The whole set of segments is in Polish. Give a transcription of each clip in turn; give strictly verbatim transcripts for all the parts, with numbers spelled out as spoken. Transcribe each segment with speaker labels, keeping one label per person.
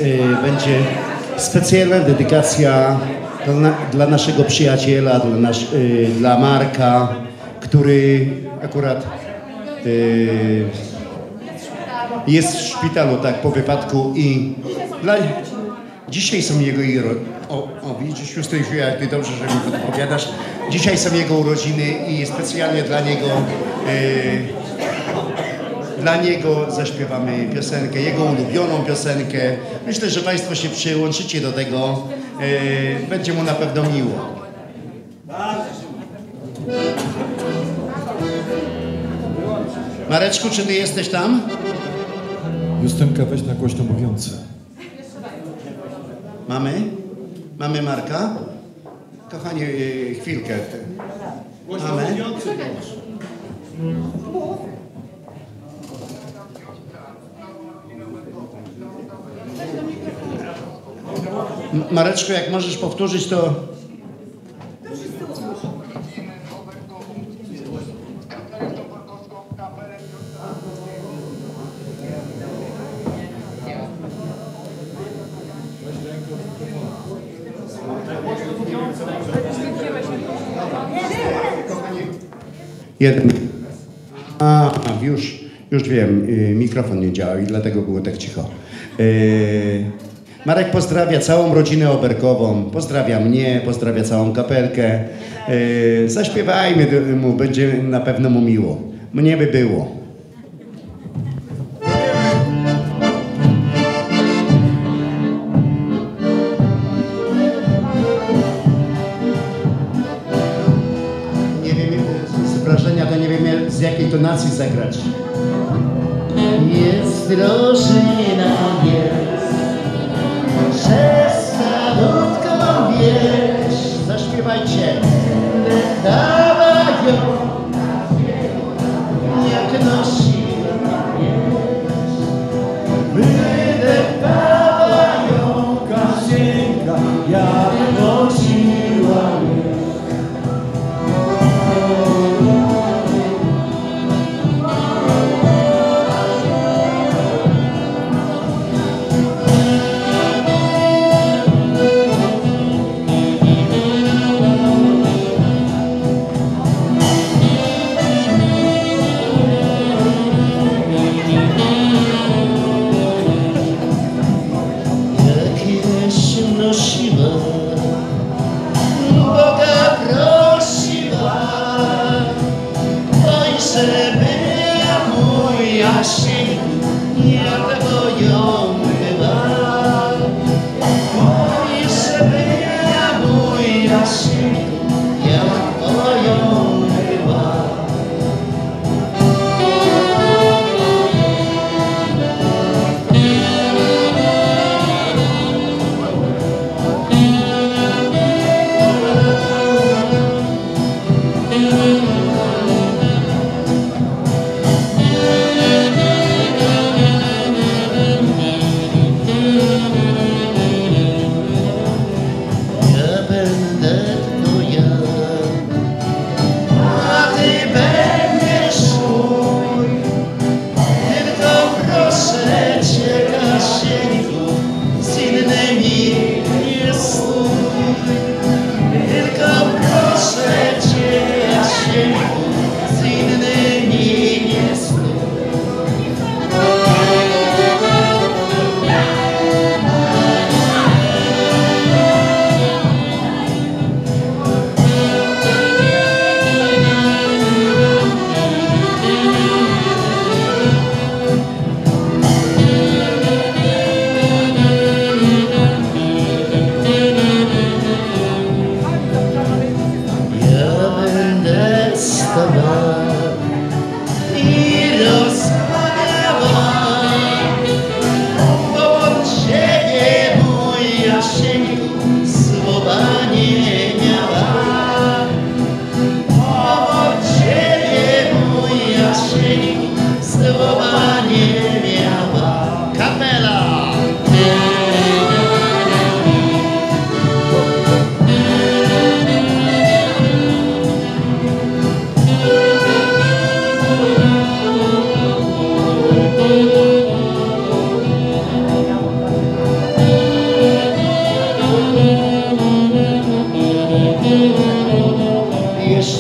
Speaker 1: y, będzie specjalna dedykacja dla, dla naszego przyjaciela, dla, nasz, y, dla Marka, który akurat y, jest w szpitalu, tak, po wypadku i dla, dzisiaj są jego o, o widzisz, Justysiu, jak ty dobrze, że mi podpowiadasz. Dzisiaj są jego urodziny i specjalnie dla niego y, dla niego zaśpiewamy piosenkę, jego ulubioną piosenkę. Myślę, że Państwo się przyłączycie do tego. Yy, będzie mu na pewno miło. Mareczku, czy ty jesteś tam?
Speaker 2: Justynka, weź na głośno mówiące.
Speaker 1: Mamy? Mamy Marka? Kochanie, yy, chwilkę. Mamy? Mareczko, jak możesz powtórzyć, to... Jeden. A, już, już wiem, mikrofon nie działał i dlatego było tak cicho. Yy... Marek pozdrawia całą rodzinę oberkową, pozdrawia mnie, pozdrawia całą kapelkę. Yy, zaśpiewajmy mu, będzie na pewno mu miło. Mnie by było. Nie wiem, z wrażenia to nie wiem, z jakiej tonacji zagrać. Jest drożyna, jest. Przez salutką wieś, zaśpiewajcie. Dawają, jak nosiła wieś. Wydawają Kasieńka, jak nosiła wieś.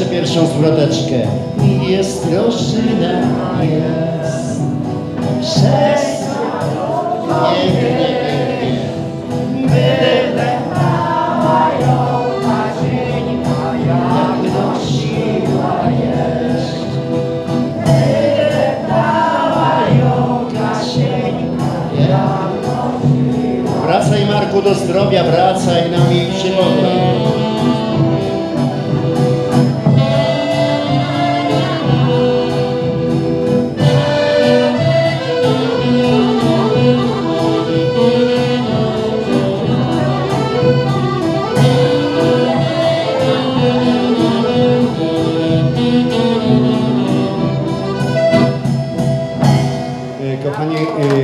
Speaker 1: jeszcze pierwszą zwroteczkę. Jest roszczyna, jest przez pięknie, byle mają dzień, jak nosiła jest. Byle mają dzień, jak nosiła. Wracaj, Marku, do zdrowia, wracaj na mi przygodę. Kochani,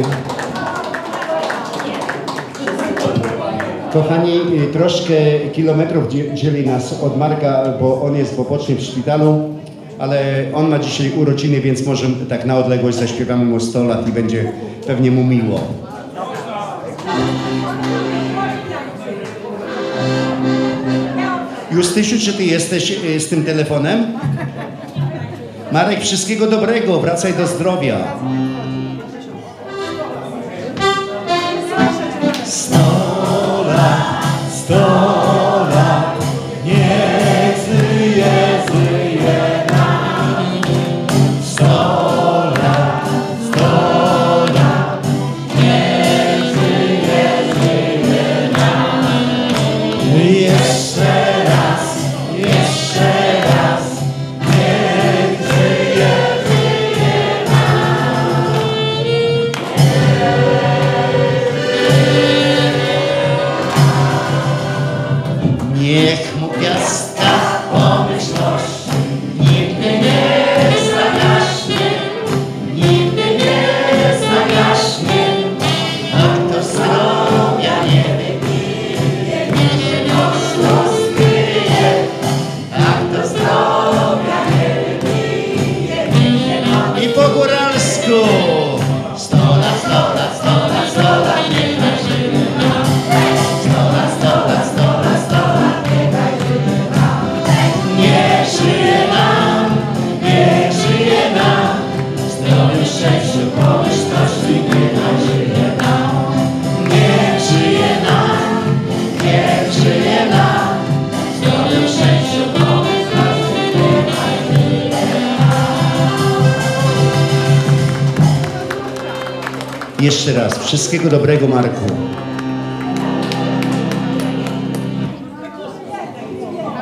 Speaker 1: kochani, troszkę kilometrów dzieli nas od Marka, bo on jest w Opocznie w szpitalu, ale on ma dzisiaj urodziny, więc może tak na odległość zaśpiewamy mu sto lat i będzie pewnie mu miło. Justysiu, czy ty jesteś z tym telefonem? Marek, wszystkiego dobrego, wracaj do zdrowia.
Speaker 2: Sto lat, sto lat, niech żyje, żyje nam. Sto lat, sto lat, niech żyje, żyje nam. Jeszcze raz, jeszcze raz, niech żyje, żyje nam.
Speaker 1: Niech mu gwiazda pomyślności nigdy nie zagaśnie, nigdy nie zagaśnie, a kto zdrowia nie wypije, niech się mocno skryje, a kto zdrowia nie wypije, niech się mocno. I po góralsku! Sto lat, sto lat, sto lat, sto lat, niech nam żyje nam. Sto lat, sto lat, sto lat, sto lat, niech żyje nam, niech żyje nam, zdrowiu, szczęściu, pomyślności, niech żyje nam, niech żyje nam, niech żyje nam, zdrowiu, szczęściu, pomyślności, niech żyje nam. Jeszcze raz, wszystkiego dobrego, Marku.